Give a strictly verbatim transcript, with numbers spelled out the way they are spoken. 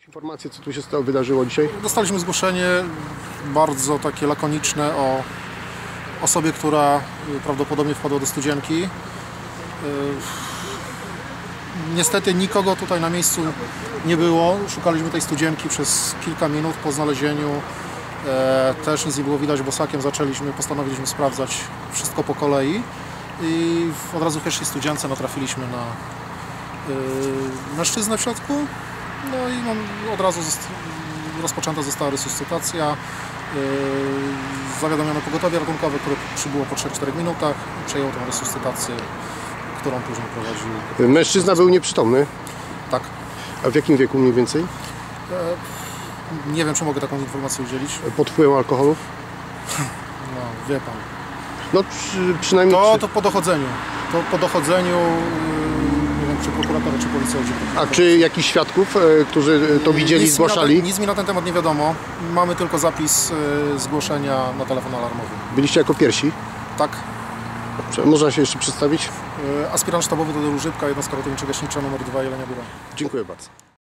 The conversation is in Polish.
Informacje, co tu się stało, wydarzyło dzisiaj? Dostaliśmy zgłoszenie bardzo takie lakoniczne o osobie, która prawdopodobnie wpadła do studzienki. Niestety nikogo tutaj na miejscu nie było. Szukaliśmy tej studzienki przez kilka minut. Po znalezieniu e, też nic nie było widać, bosakiem zaczęliśmy, postanowiliśmy sprawdzać wszystko po kolei i od razu w pierwszej studzience natrafiliśmy na e, mężczyznę w środku. No i no, od razu rozpoczęta została resuscytacja. Yy, zawiadomiono pogotowie ratunkowe, które przybyło po trzech czterech minutach. Przejęło tę resuscytację, którą później prowadził. Mężczyzna był nieprzytomny? Tak. A w jakim wieku mniej więcej? E, nie wiem, czy mogę taką informację udzielić. Pod wpływem alkoholu? No, wie pan. No przy, przynajmniej... To, przy... to po dochodzeniu. To po dochodzeniu, yy, nie wiem, czy prokurator, czy policja udzieli. A czy jakichś świadków, e, którzy to widzieli, nic zgłaszali? Mi ten, nic mi na ten temat nie wiadomo. Mamy tylko zapis yy, zgłoszenia na telefon alarmowy. Byliście jako pierwsi? Tak. Można się jeszcze przedstawić? Aspirant sztabowy Tadeusz Rybka, jednostka ratowniczo-gaśnicza numer dwa Jelenia Góra. Dziękuję bardzo.